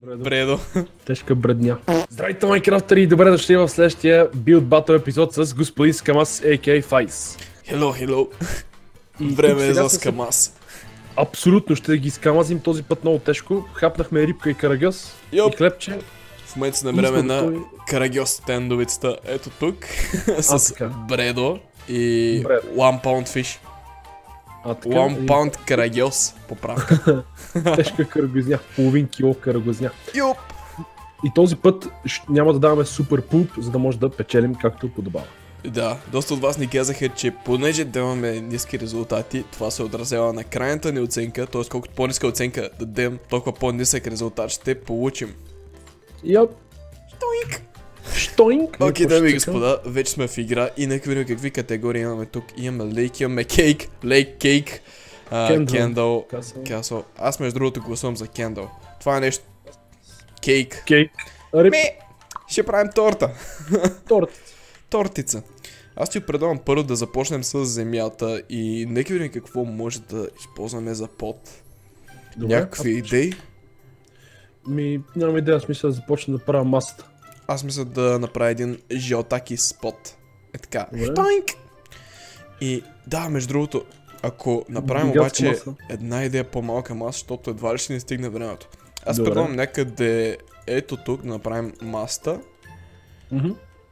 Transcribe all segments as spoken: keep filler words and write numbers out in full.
Бредо. Тежка бредня. Здравейте, Майнкрафтери, и добре дошли в следващия Build Battle епизод с господин Скамас, а ка а. Файс. Хело, хело. И Време е сега за се- скамас. Абсолютно ще ги скамазим този път много тежко. Хапнахме рибка и карагъс Йоп. и хлебче. В момента се намираме И на сме готови. Карагьос стендовицата. Ето тук. А, С така. бредо и Бредо. one pound fish. А така, one и pound карагьос. Поправка. тежка карагозня, половин кило карагозня. Йоп. И този път щ- няма да даваме супер пулп, за да може да печелим както подобава. Да, доста от вас ни казаха, че понеже да имаме ниски резултати, това се отразява на крайната ни оценка, т.е. колкото по-ниска оценка да дадем, толкова по-нисък резултат ще получим. Йоп. Штоинк! Штоинг. Окей, Какво дами и ще цъкам? господа, вече сме в игра и нека видим какви категории имаме тук. Имаме лейк, имаме кейк, лейк, кейк, Candle. кендъл, Касъл. касъл. Аз между другото гласувам за кендъл. Това е нещо. Кейк. Кейк. Риб. Ме! Ще правим торта. Торт. Тортица. Аз ти предлагам първо да започнем с земята и нека видим какво може да използваме за пот. Добре. Някакви идеи. Ми, нямам идея, аз мисля да започна да правя масата. Аз мисля да направя един жълтаки спот. Е така. Добре. Штоинк! И да, между другото, ако направим Гигантска обаче маса. една идея по-малка маса, защото едва ли ще ни стигне времето. Аз Добре. предлагам някъде ето тук да направим маста. Мгм.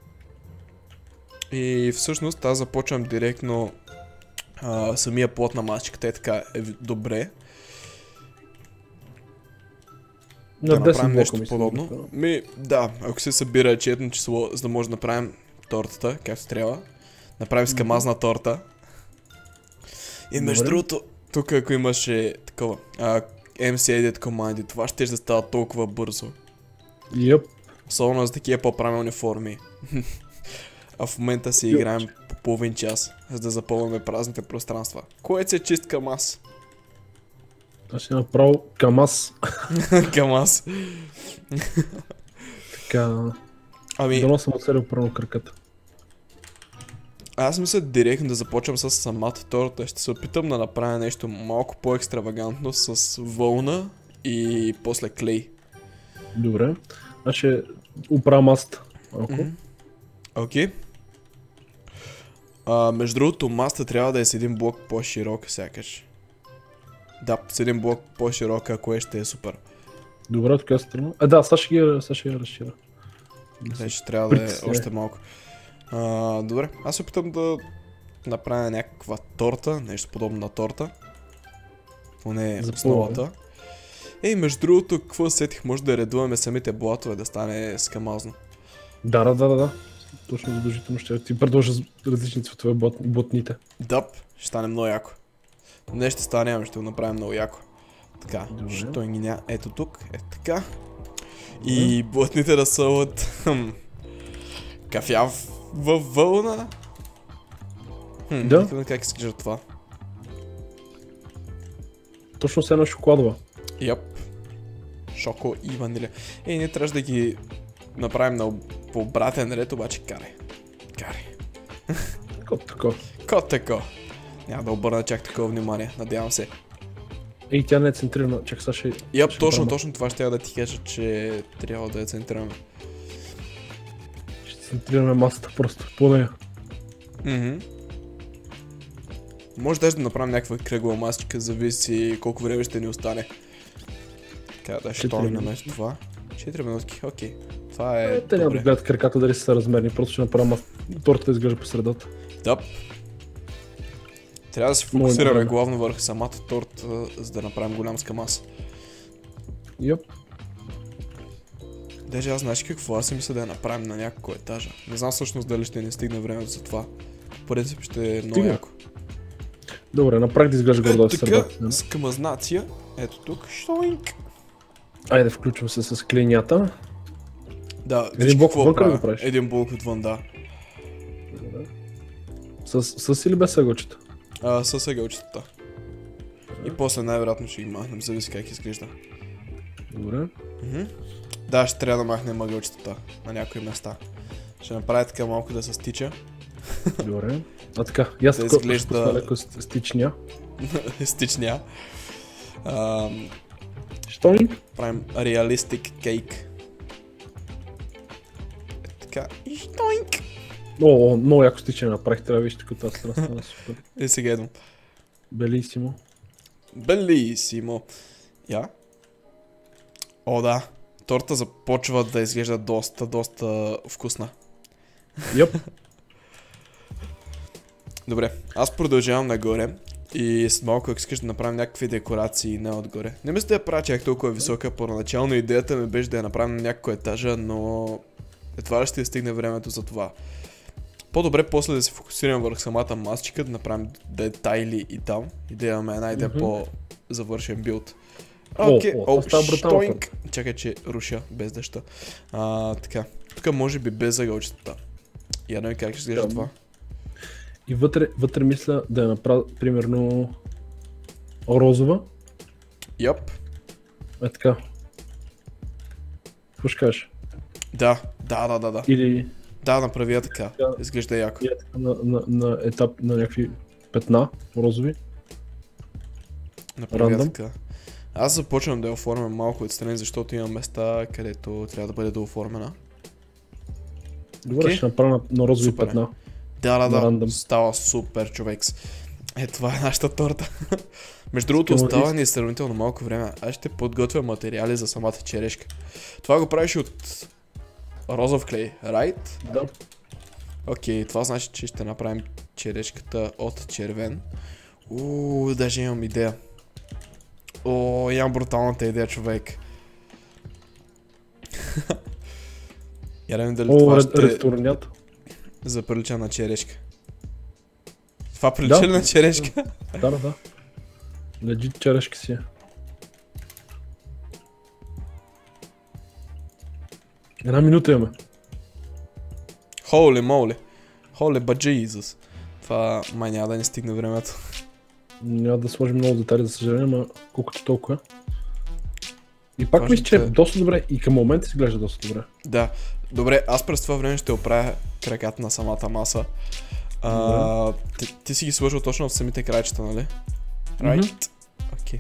И всъщност аз започвам директно а, самия плот на масичката е така е ви- добре. Да На направим десет нещо блока мисля. подобно. да. Ми, да, ако се събира четно число, за да може да направим тортата, както трябва. Направим скамазна торта. И между Добре. другото, тук ако имаше такова, а, ем си Edit команди, това ще да става толкова бързо. Йоп. Особено за такива по-правилни форми. А в момента си играем по половин час, за да запълваме празните пространства. Кое се чист камаз? Аз ще направо камаз. Камаз. Така. Ами, Дано съм отселил прано краката. аз мисля директно да започвам с самата торта. Ще се опитам да направя нещо малко по-екстравагантно с вълна и после клей. Добре. Аз ще оправя масата. Малко. Мгм. Окей. А, между другото, маста трябва да е с един блок по-широк, сякаш. Да, с един блок по-широк, ако е, ще е супер. Добре, от коя страна? А, да, сега ще ги, сега ще ги разширя. Значи трябва да е Притесняй. още малко. А, добре, аз се опитам да направя някаква торта, нещо подобно на торта. Поне За основата. Ей, между другото, какво сетих, може да редуваме самите блатове да стане скамазно. Да, да, да, да, да. Точно задължително ще ти предложа с различни цветове бот, ботните. Дъп, ще стане много яко. Не ще стане, ами ще го направим много яко. Така, Добре. що ги ня... Ето тук, ето така. И блатните да са от... хм, кафяв във вълна. Хм, Да. нека видим как изглежда това. Точно се едно шоколадова. Яп. Шоко и ванилия. Ей, ние трябваше да ги направим на об- по обратен ред, обаче карай. Карай. Кот тако. Кот тако. Няма да обърна чак такова внимание, надявам се. Ей, тя не е центрирана. Чак сега ще... Яп, ще точно, направя. точно това ще я да ти кажа, че трябва да я центрираме. Ще центрираме масата просто по нея. Мгм. Може даже да направим някаква кръгла масичка, зависи колко време ще ни остане. Така да ще Четири на минути. това. четири минутки, окей. Това е Е, те няма да добре. гледат краката дали са размерни, просто ще направя мас... тортата да изглежда по средата. Дъп. Трябва да се Много фокусираме добре. главно върху самата торта, за да направим голям скамас. Йоп. Даже аз знаеш какво, аз си мисля да я направим на няколко етажа. Не знам всъщност дали ще ни стигне времето за това. В принцип ще е много Стигне. яко. Добре, направих да изглежда гордо Ето в така, средата. скамазнация. Ето тук, штоинк. Айде, включвам се с клинята. Да, Един виж блок какво отвън ли правя. го правиш? Един блок отвън, да. С, с или без ъгълчета? А, с ъгълчетата. И после най-вероятно ще ги махнем, зависи как изглежда. Добре. Мгм. Да, ще трябва да махнем ъгълчетата на някои места. Ще направя така малко да се стича. Добре. А така, и аз Да така изглежда- изглежда... леко стичня. Стичня. Ам, Штоинг. направим реалистик кейк. Е, така, и штойнк. О, много яко стичане направих, трябва да виж тук тази страна стана супер. И сега едно. Белисимо. Белисимо. Я? О, да. Торта започва да изглежда доста, доста вкусна. Йоп. Добре, аз продължавам нагоре и след малко, ако искаш да направим някакви декорации не отгоре. Не мисля да я правя чак толкова висока, първоначално идеята ми беше да я направим на няколко етажа, но едва ли ще стигне времето за това. По-добре после да се фокусирам върху самата масчика, да направим детайли и там и да имаме една идея Мгм. по-завършен билд. О, Окей, о, о, това става брутално. штойнк. Чакай, че руша без дъжда. А, така. Тук може би без загълчетата. Я не как ще изглежда Да. това. И вътре, вътре мисля да я направя, примерно, розова. Йоп. Е така. Какво ще кажеш? Да, да, да, да, да. Или Да, направи я така. Да. Изглежда яко. е така на, на, на етап на някакви петна розови. Направи я Рандъм. така. Аз започвам да я оформям малко отстрани, защото има места, където трябва да бъде дооформена. Добре, Окей. ще направя на, на розови Супер е. петна. Да, да, На да. рандъм. Става супер, човекс. Е, това е нашата торта. Между другото, Скъмо остава лист. ни сравнително малко време. Аз ще подготвя материали за самата черешка. Това го правиш от розов клей, right? Да. Окей, това значи, че ще направим черешката от червен. Ууу, даже имам идея. О, имам бруталната идея, човек. Я да видим дали О, това ред, ще ресторнят. заприлича на черешка. Това прилича Да. ли на черешка? Да, да, да. Легит черешки си е. Една минута имаме. Holy moly. Holy but Jesus. Това май няма да ни стигне времето. Няма да сложим много детали, за съжаление, ама колкото толкова. И пак Важното мисля, че е е- доста добре и към момента изглежда доста добре. Да. Добре, аз през това време ще оправя краката на самата маса. А, ти, ти си ги сложил точно в самите крайчета, нали? Right? Окей.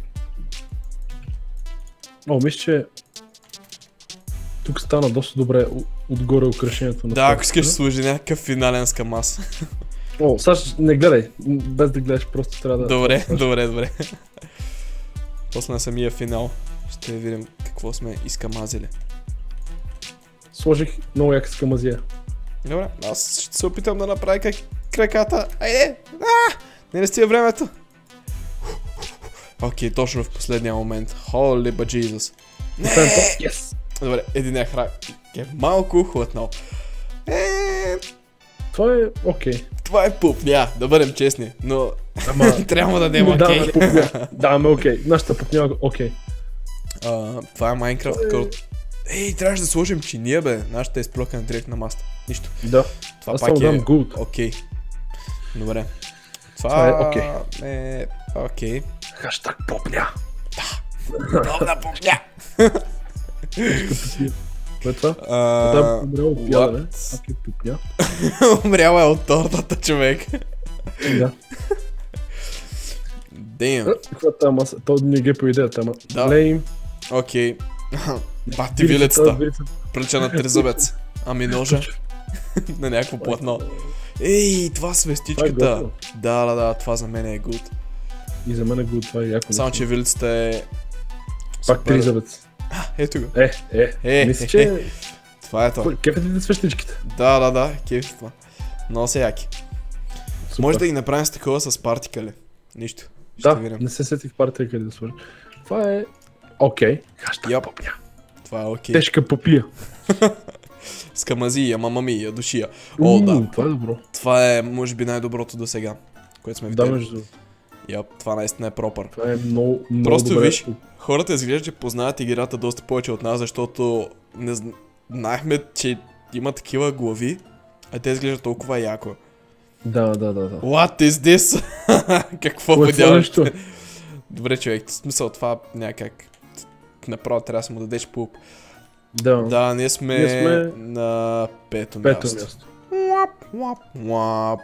О, мисля, че тук стана доста добре у- отгоре украшението на Да, ако тортата. искаш да сложи някакъв финален скамас. О, сега ще- не гледай, м, без да гледаш, просто трябва да... Добре, добре, добре. После на самия финал ще видим какво сме изкамазили. Сложих много яка скамазия. Добре, аз ще се опитам да направя как краката. Айде! А! Не не стига времето. Окей, точно в последния момент. Holy but Jesus. Освен това, yes! Добре, един крак е малко хлътнал. Е, Това е окей. това е пупня, да бъдем честни, но Ама... трябва да дадем но да, окей. ме пупня. Да, ме окей. Нашата пупня е окей. А, това е Майнкрафт, който... Ей, трябваше да сложим чиния, бе. Нашата е изплъкана директ на маста. Нищо. Да. Това Аз пак само е дам good. окей. Добре. Това, Това е окей. е окей. Хаштаг пупня. Добна пупня! Кое е това? А, Да, умрял от ядене. what? Пак е пупня. Умряла е от тортата, човек. Да. Damn. Каква е тази маса? То не ги по идеята, ама... Да. Лейм. Окей. Бати вилицата. Вилицата. Прилича на тризъбец. Ами ножа. На някакво платно. Ей, това свестичката. Това е готово. Да, да, да, това за мен е good. И за мен е good, това е яко. Само, че вилицата е... Пак супер. тризъбец. Ето го. Е, е. Е, Мисля, е, че... Това е то. Кефете ти свещичките. Да, да, да, кефи това. Много са яки. Супер. Може да ги направим с такова с партикали. Нищо. Ще Да, видим. не се сетих партия къде да сложа. Това е... Окей. Хаштаг Яп. пупня. Това е окей. Тежка папия. Скамазия, мамамия, душия. О, Уу, да. Това е добро. Това е, може би, най-доброто до сега, което сме Да, видели. между другото. Яп, това наистина е пропър. Това е много, много Просто добре. виж, хората изглежда, че познават играта доста повече от нас, защото не зн- знаехме, че има такива глави, а те изглеждат толкова яко. Да, да, да, да. What is this? Какво Кое е това нещо? подяваш? Добре, човек, в смисъл това някак направо трябва да се му дадеш пуп. Да. Да, ние сме, Ние сме на пето Пето място. място. Лап, лап, лап.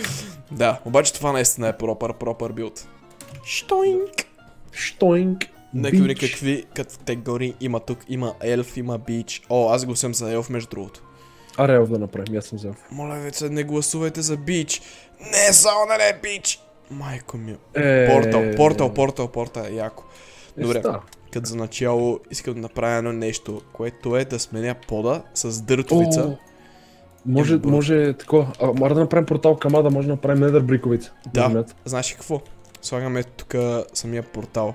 Да, обаче това наистина е пропър, пропър билд. Штойнк. Штойнк. Нека видим Бич. какви категории има тук. Има елф, има бич. О, аз гласувам за елф между другото. Аре, елф да направим, аз съм за елф. Моля ви се, не гласувайте за бич. Не, само да не е бич. Майко ми. Е... Портал, портал, портал, портал е яко. Е, Добре, ста. като за начало искам да направя едно нещо, което е да сменя пода с дъртовица. О, Може, Имам може такова. А, може да направим портал към Ада, може да направим недър бриковица. Да, знаеш ли какво? Слагаме тук самия портал.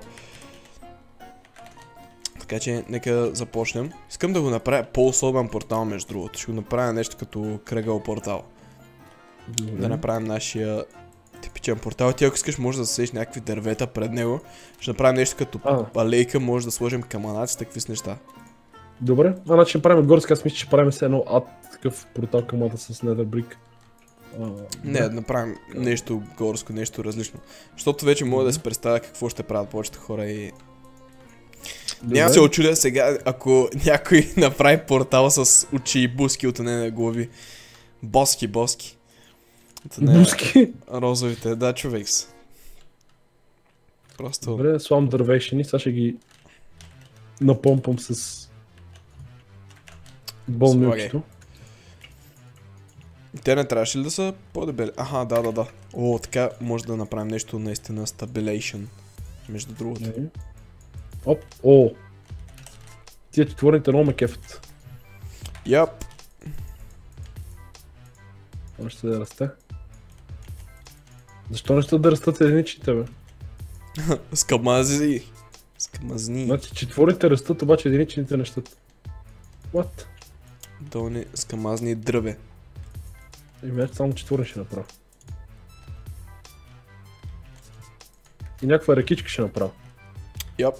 Така че нека започнем. Искам да го направя по-особен портал между другото. Ще го направя нещо като кръгъл портал. Добре. Да направим нашия типичен портал. Ти ако искаш може да засееш някакви дървета пред него. Ще направим нещо като А. алейка, може да сложим каманаци, такви с неща. Добре, а значи ще правим горски, аз мисля, че правим се едно ад, такъв портал към Ада с недър брик. А, Не, да направим нещо горско, нещо различно. Защото вече мога да си представя какво ще правят повечето хора и... добре. Няма се очудя сега, ако някой направи портал с очи и буски от нея глави. Боски, боски. От нея Буски. розовите, да, човек са. Просто... Добре, слам дървешени, сега ще ги напомпам с болмилчето. Те не трябваше ли да са по-дебели? Аха, да, да, да. О, така може да направим нещо наистина стабилейшн. Между другото. Не. Оп, о! Тия четворните много ме кефят. Яп. Още да расте. Защо не ще да растат единичните, бе? Скамази. Скамазни. Значи четворните растат, обаче единичните не щат. What? Долни скамазни дръве. Еми, аз само четворен ще направя. И някаква ръкичка ще направя. Яп.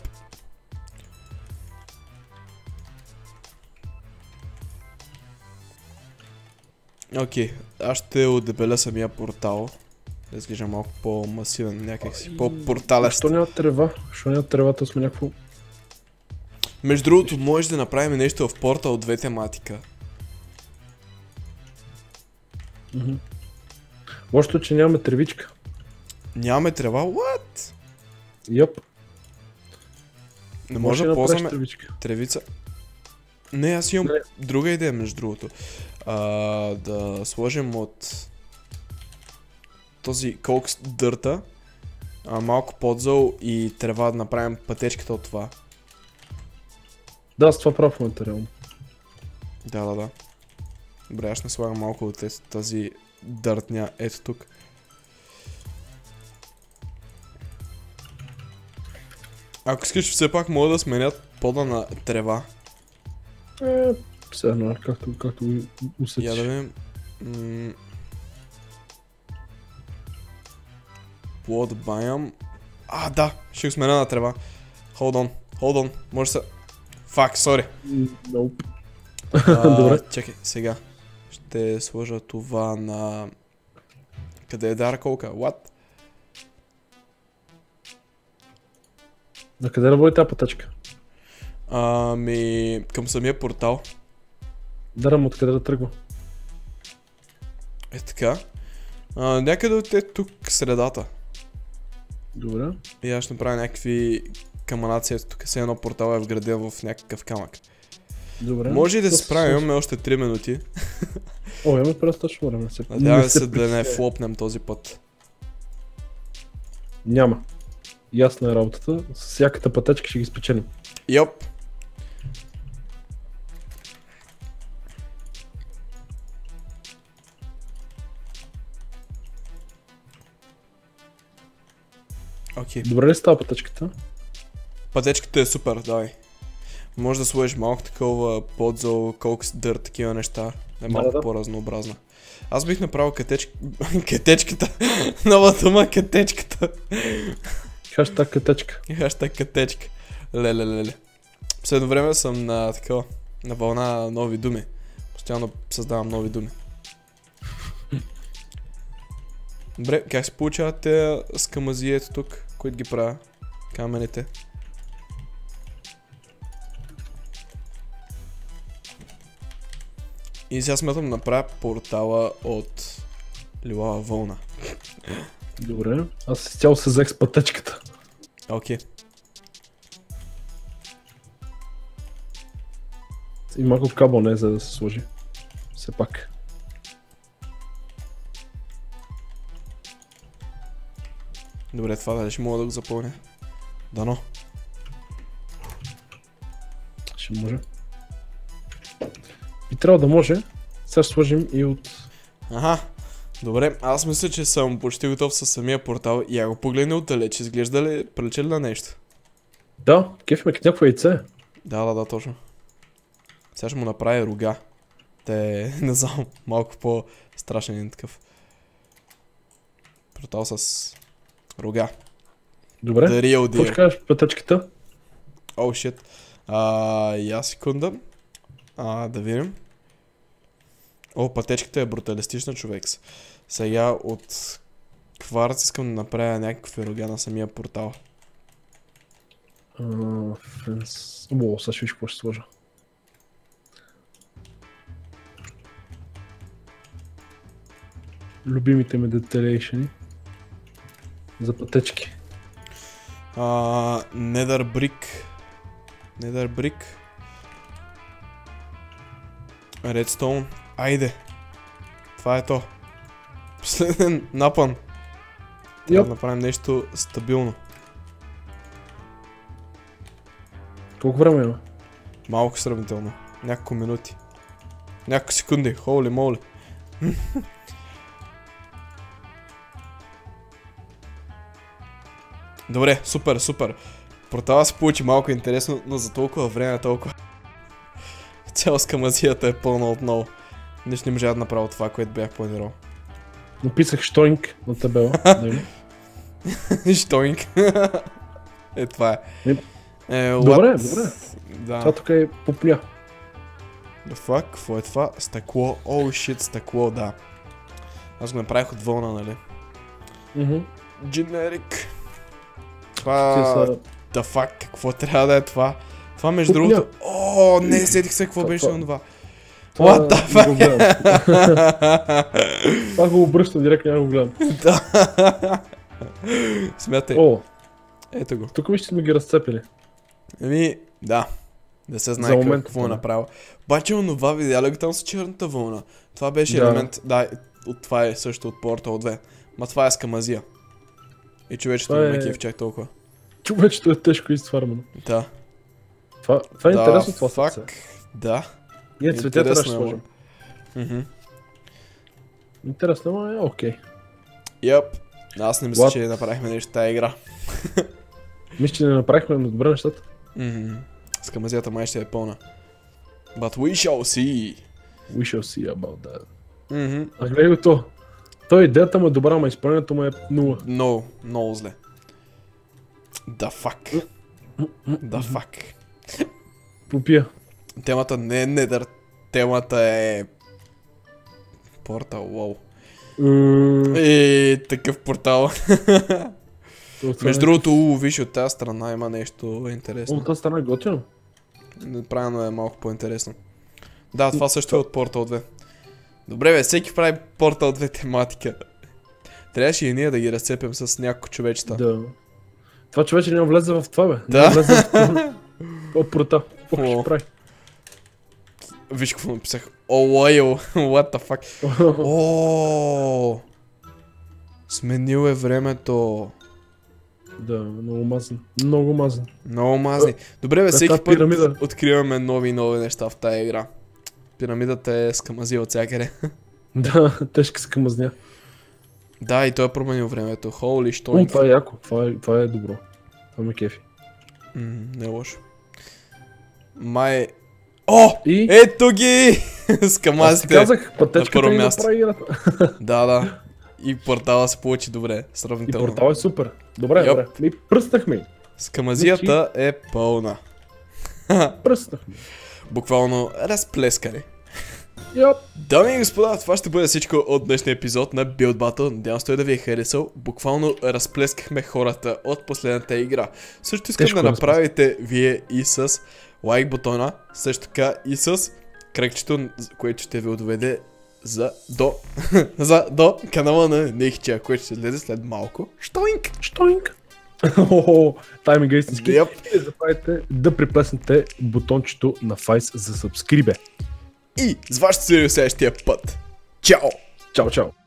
Окей, аз ще отдебеля самия портал. Да изглежда малко по-масивен някакси, по-порталест. Защо няма трева? Защо няма тревата сме някакво... Между другото, можеш да направим нещо в портал две тематика. Мгм. Лошото, че нямаме тревичка. Нямаме трева? What? Йоп. Не може да направиш ползваме тревичка. тревица. Не, аз имам Не. друга идея между другото. А, да сложим от този колк с дърта, а, малко подзъл и трева да направим пътечката от това. Да, с това прав в момента реално. Да, да, да. Добре, аз ще слагам малко от ето тази дъртня ето тук. Ако искаш, все пак мога да сменят пода на трева. Е, все едно, както, както го усетиш. Я да видим. М- Плод баям. А, да, ще го сменя на трева. Hold on, hold on, може се... Фак, сори. М, Nope. А, Добре. чакай, сега. Ще сложа това на... Къде е дарколка? What? На къде работи тази пътечка? Ами... Към самия портал. Дарам откъде да тръгва. Е така. А, някъде от е тук средата. Добре. И аз ще направя някакви каманации. Ето тук се едно портал е вграден в някакъв камък. Добре. Може и да То се справим, имаме още три минути. О, имаме достатъчно време. се- Надяваме се да не притесняй. флопнем този път. Няма. Ясна е работата. С всяката пътечка ще ги спечелим. Йоп. Окей. Добре ли става пътечката? Пътечката е супер, давай. Може да сложиш малко такова подзъл, колко с дърт, такива неща. Да е малко Да, да. по-разнообразна. Аз бих направил катечка... катечката. Нова дума, катечката. Хаштаг катечка. И хаштаг катечка. Леле, леле. Последно време съм на такова, на вълна на нови думи. Постоянно създавам нови думи. Добре, как се получават те скамазието тук, които ги правя? Камените. И сега смятам да направя портала от лилава вълна. Добре. Аз изцяло се взех с пътечката. Окей. И малко кабел не е, за да се сложи. Все пак. Добре, това дали ще мога да го запълня. Дано. Ще може. И трябва да може. Сега ще сложим и от... Аха. Добре, аз мисля, че съм почти готов със самия портал и ако погледне отдалеч, изглежда ли, прилича ли на нещо? Да, кеф ме като някакво яйце. Да, да, да, точно. Сега ще му направя рога. Те, не знам, малко по-страшен е такъв. Портал с рога. Добре, The real какво ще deal. кажеш пътъчката? О, oh, shit. А, я секунда. А, да видим. О, пътечката е бруталистична, човек. Сега от кварц искам да направя някакви рога на самия портал. Uh, фенс... О, сега ще виж какво ще сложа. Любимите ми деталейшени. За пътечки. А, Nether Brick. Nether Brick. Redstone. Айде. Това е то. Последен напън. Трябва Йоп. да направим нещо стабилно. Колко време има? Малко сравнително. Няколко минути. Няколко секунди. Холи моли. Добре, супер, супер. Портала се получи малко интересно, но за толкова време толкова. Цял скамазията е пълна отново. Нищо не можа да направя това, което бях планирал. Написах штоинг на табела. Штоинг. Е, това е. Е, Добре, what? добре. Да. Това тук е попля. The fuck? Какво е това? Стъкло. О, oh, shit, стъкло, да. Аз го направих от вълна, нали? Мхм. Generic. Те Това... са... The fuck? Какво трябва да е това? Това между Купня. другото... О, не, сетих се какво Това- беше това- на това. Това What the не го fuck? гледам. Това го обръщам директно, няма го гледам. Да. Смятай. О, Ето го. тук вижте сме ги разцепили. Еми, да. Да се За знае момент, какво е да. направил. Обаче онова видя ли го там с черната вълна? Това беше Да. елемент... Да, от това е също от Portal две. Ма това е скамазия. И човечето Това не е- ме кеф чак толкова. Човечето е тежко изтвармано. Да. Това, това е Да, интересно, това fuck. сърце. Да. Ние цветята Интересно ще е, сложим. Мгм. Интересно, но е окей. Йоп. Аз не мисля, What? че направихме нещо в тази игра. Мисля, че не направихме на добре нещата. Мгм. Скамазията май ще е пълна. But we shall see. We shall see about that. Мгм. А гледай го то. Той идеята му е добра, ама изпълнението му е нула. Много, много зле. The fuck. The fuck. Попия. Темата не е Nether. Темата е... Портал, уау. М, И такъв портал. това Между е- другото, у, виж от тази страна има нещо интересно. О, тази страна е готино. Правилно е малко по-интересно. Да, това също е от Portal две. Добре бе, всеки прави Portal две тематика. Трябваше и ние да ги разцепим с няколко човечета. Да. Това човече няма влезе в това, бе. Да. Няма влезе в това. О, прота. Какво О. ще прави? Виж какво написах. О, лойл. What the fuck. О, сменил е времето. Да, много мазен. Много мазен. Много мазни. Добре бе, Е, всеки та път пирамида. откриваме нови и нови неща в тая игра. Пирамидата е скамазия от всякъде. Да, тежка скамазня. Да, и той е променил времето. Holy О, shit. това е яко. Това е, това е добро. Това ме кефи. М, не е лошо. Май... О! И... Ето ги! Аз ти Скамазите. казах, пътечката първо ни място. направи играта. Да, да. И портала се получи добре, И сравнително. портал е супер. Добре, Йоп. добре. И пръснахме. Скамазията е пълна. Пръснахме. Буквално разплескане. Йоп. Дами и господа, това ще бъде всичко от днешния епизод на Build Battle. Надявам се той да ви е харесал. Буквално разплескахме хората от последната игра. Също искам Тежко да е направите вие и с лайк бутона, също така и с кръгчето, което ще ви доведе за до, за до канала на Нехича, което ще излезе след малко. Штоинг! Штоинг. Охо, тайминга е истински. Yep. И не забравяйте да приплеснете бутончето на Файс за subscribe. И с вас ще се видим следващия път. Чао! Чао, чао!